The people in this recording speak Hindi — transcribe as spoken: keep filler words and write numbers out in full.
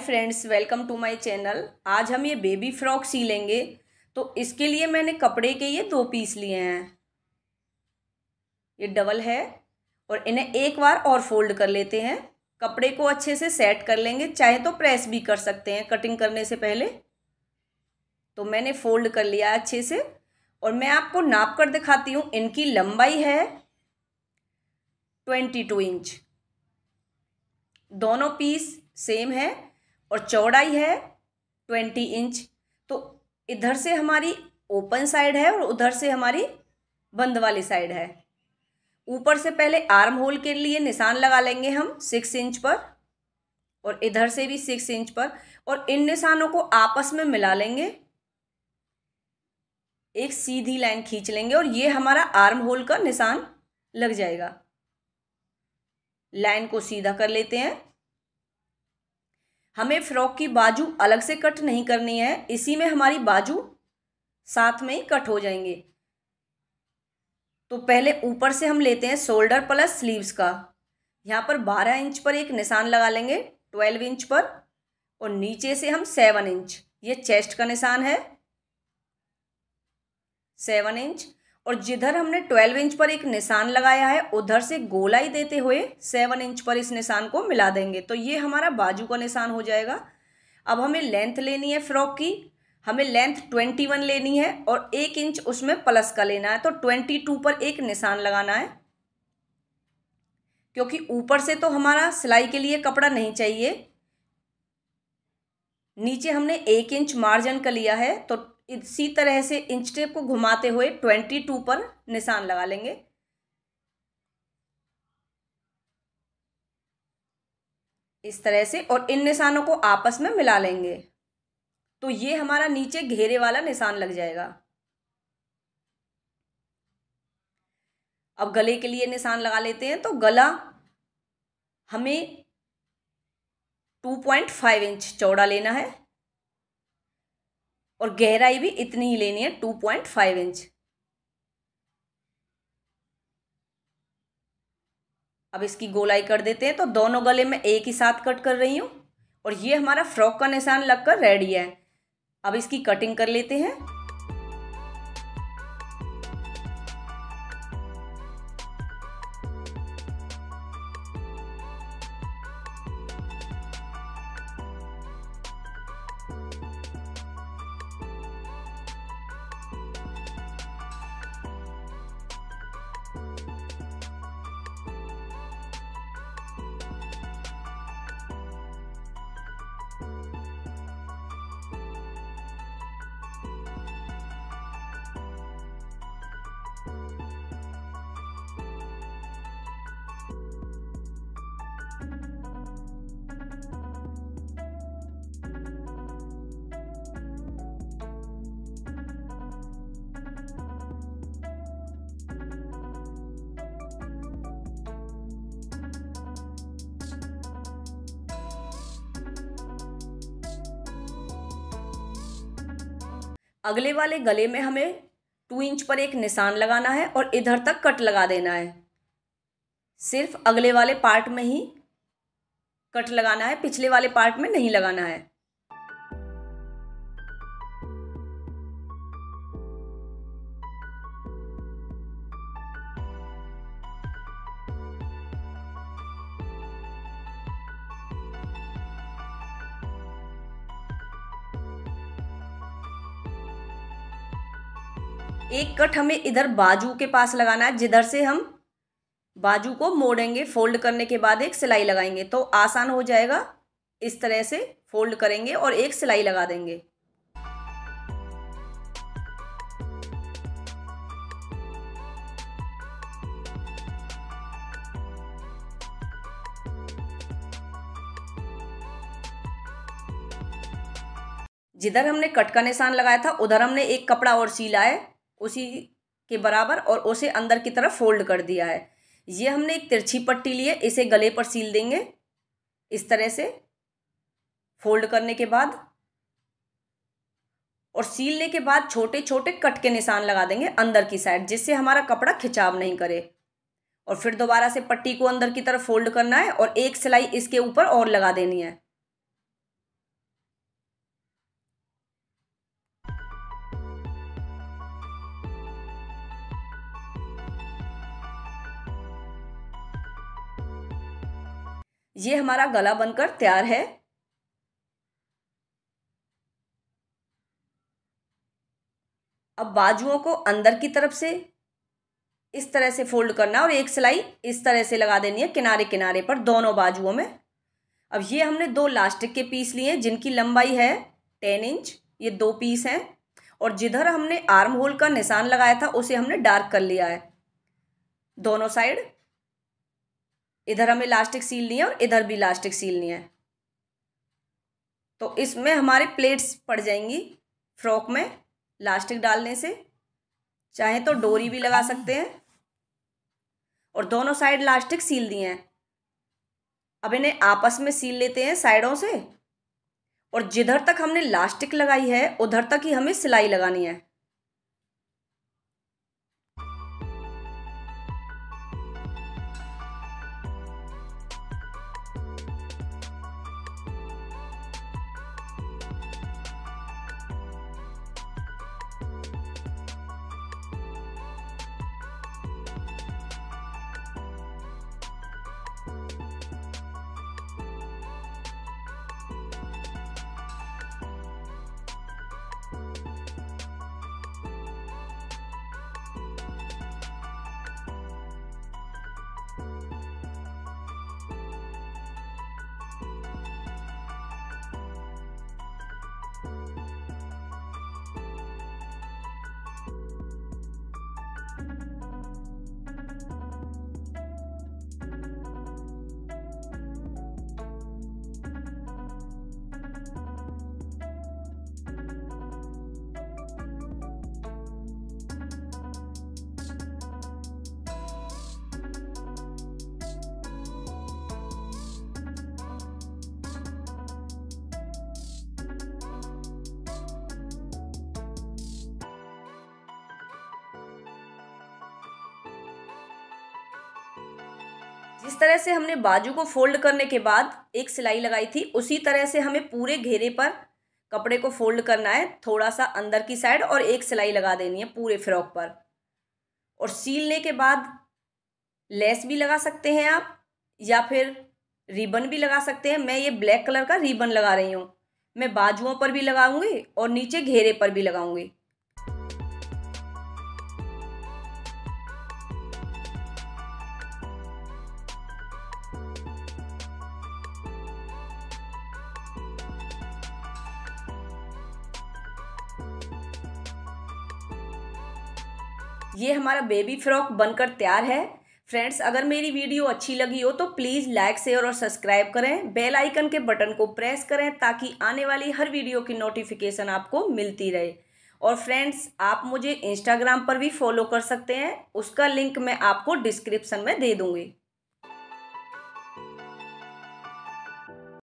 Friends, welcome to my channel. आज हम ये बेबी फ्रॉक सी लेंगे। तो इसके लिए मैंने कपड़े के ये दो पीस लिए हैं। ये डबल है और इन्हें एक बार और फोल्ड कर लेते हैं। कपड़े को अच्छे से सेट कर लेंगे, चाहे तो प्रेस भी कर सकते हैं कटिंग करने से पहले। तो मैंने फोल्ड कर लिया अच्छे से और मैं आपको नाप कर दिखाती हूँ। इनकी लंबाई है ट्वेंटी टू इंच, दोनों पीस सेम है, और चौड़ाई है ट्वेंटी इंच। तो इधर से हमारी ओपन साइड है और उधर से हमारी बंद वाली साइड है। ऊपर से पहले आर्म होल के लिए निशान लगा लेंगे हम सिक्स इंच पर, और इधर से भी सिक्स इंच पर, और इन निशानों को आपस में मिला लेंगे। एक सीधी लाइन खींच लेंगे और ये हमारा आर्म होल का निशान लग जाएगा। लाइन को सीधा कर लेते हैं। हमें फ्रॉक की बाजू अलग से कट नहीं करनी है, इसी में हमारी बाजू साथ में ही कट हो जाएंगे। तो पहले ऊपर से हम लेते हैं शोल्डर प्लस स्लीव्स का। यहाँ पर बारह इंच पर एक निशान लगा लेंगे, ट्वेल्व इंच पर, और नीचे से हम सेवन इंच, ये चेस्ट का निशान है सेवन इंच, और जिधर हमने ट्वेल्व इंच पर एक निशान लगाया है उधर से गोलाई देते हुए सेवन इंच पर इस निशान को मिला देंगे। तो ये हमारा बाजू का निशान हो जाएगा। अब हमें लेंथ लेनी है फ्रॉक की। हमें लेंथ ट्वेंटी वन लेनी है और एक इंच उसमें प्लस का लेना है। तो ट्वेंटी टू पर एक निशान लगाना है, क्योंकि ऊपर से तो हमारा सिलाई के लिए कपड़ा नहीं चाहिए। नीचे हमने एक इंच मार्जिन का लिया है, तो इसी तरह से इंच टेप को घुमाते हुए ट्वेंटी टू पर निशान लगा लेंगे। इस तरह से, और इन निशानों को आपस में मिला लेंगे। तो ये हमारा नीचे घेरे वाला निशान लग जाएगा। अब गले के लिए निशान लगा लेते हैं। तो गला हमें टू पॉइंट फाइव इंच चौड़ा लेना है और गहराई भी इतनी ही लेनी है, टू पॉइंट फाइव इंच। अब इसकी गोलाई कर देते हैं। तो दोनों गले में एक ही साथ कट कर रही हूँ और ये हमारा फ्रॉक का निशान लगकर रेडी है। अब इसकी कटिंग कर लेते हैं। अगले वाले गले में हमें टू इंच पर एक निशान लगाना है और इधर तक कट लगा देना है। सिर्फ अगले वाले पार्ट में ही कट लगाना है, पिछले वाले पार्ट में नहीं लगाना है। एक कट हमें इधर बाजू के पास लगाना है, जिधर से हम बाजू को मोड़ेंगे। फोल्ड करने के बाद एक सिलाई लगाएंगे तो आसान हो जाएगा। इस तरह से फोल्ड करेंगे और एक सिलाई लगा देंगे। जिधर हमने कट का निशान लगाया था उधर हमने एक कपड़ा और सिला है उसी के बराबर, और उसे अंदर की तरफ फोल्ड कर दिया है। ये हमने एक तिरछी पट्टी ली है, इसे गले पर सील देंगे। इस तरह से फोल्ड करने के बाद और सीलने के बाद छोटे छोटे कट के निशान लगा देंगे अंदर की साइड, जिससे हमारा कपड़ा खिंचाव नहीं करे। और फिर दोबारा से पट्टी को अंदर की तरफ फोल्ड करना है और एक सिलाई इसके ऊपर और लगा देनी है। ये हमारा गला बनकर तैयार है। अब बाजुओं को अंदर की तरफ से इस तरह से फोल्ड करना और एक सिलाई इस तरह से लगा देनी है किनारे किनारे पर दोनों बाजुओं में। अब ये हमने दो लास्टिक के पीस लिए हैं जिनकी लंबाई है टेन इंच। ये दो पीस हैं और जिधर हमने आर्म होल का निशान लगाया था उसे हमने डार्क कर लिया है दोनों साइड। इधर हमें लास्टिक सीलनी है और इधर भी लास्टिक सीलनी है। तो इसमें हमारे प्लेट्स पड़ जाएंगी फ्रॉक में लास्टिक डालने से। चाहे तो डोरी भी लगा सकते हैं और दोनों साइड लास्टिक सील दिए हैं। अब इन्हें आपस में सील लेते हैं साइडों से और जिधर तक हमने लास्टिक लगाई है उधर तक ही हमें सिलाई लगानी है। जिस तरह से हमने बाजू को फोल्ड करने के बाद एक सिलाई लगाई थी उसी तरह से हमें पूरे घेरे पर कपड़े को फोल्ड करना है, थोड़ा सा अंदर की साइड और एक सिलाई लगा देनी है पूरे फ्रॉक पर। और सीलने के बाद लेस भी लगा सकते हैं आप या फिर रिबन भी लगा सकते हैं। मैं ये ब्लैक कलर का रिबन लगा रही हूँ। मैं बाजुओं पर भी लगाऊंगी और नीचे घेरे पर भी लगाऊंगी। ये हमारा बेबी फ्रॉक बनकर तैयार है। फ्रेंड्स, अगर मेरी वीडियो अच्छी लगी हो तो प्लीज़ लाइक शेयर और सब्सक्राइब करें। बेल आइकन के बटन को प्रेस करें ताकि आने वाली हर वीडियो की नोटिफिकेशन आपको मिलती रहे। और फ्रेंड्स, आप मुझे इंस्टाग्राम पर भी फॉलो कर सकते हैं, उसका लिंक मैं आपको डिस्क्रिप्शन में दे दूँगी।